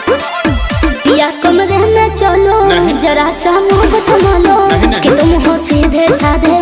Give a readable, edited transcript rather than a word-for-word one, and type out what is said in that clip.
पिया कमरे में चलो जरा सा मुँह थमा लो कि तुम हो सीधे साधे